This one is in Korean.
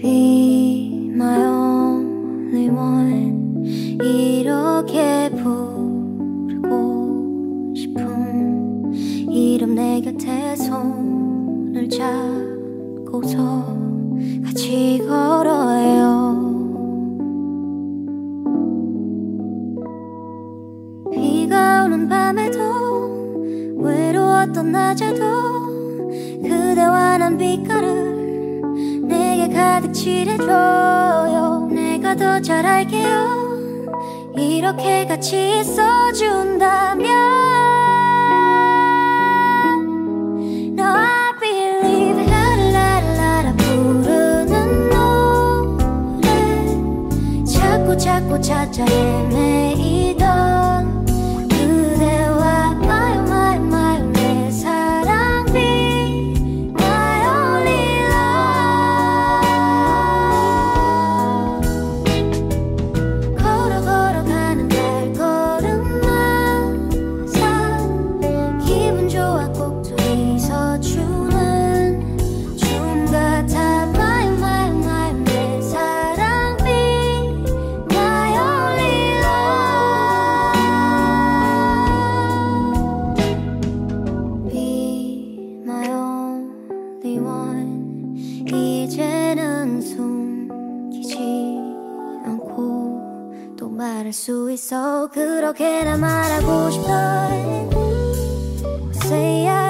Be my only one 이렇게 부르고 싶은 이름 내 곁에 손을 잡고서 같이 걸어요. 비가 오는 밤에도 외로웠던 낮에도 그대와 난 빛깔을 내게 가득 칠해줘요. 내가 더 잘할게요. 이렇게 같이 있어준다면 No, I believe 라라라라 부르는 노래 자꾸 찾아 헤매이던 그대와 my 내 사랑 be my only love 걸어가는 발걸음마다 기분 좋아 꼭 둘이서 추는 춤 같아 my 내 사랑 be my only love be my only one 이제는 숨기지 않고 또 말할 수 있어. 그렇게나 말하고 싶어. Say I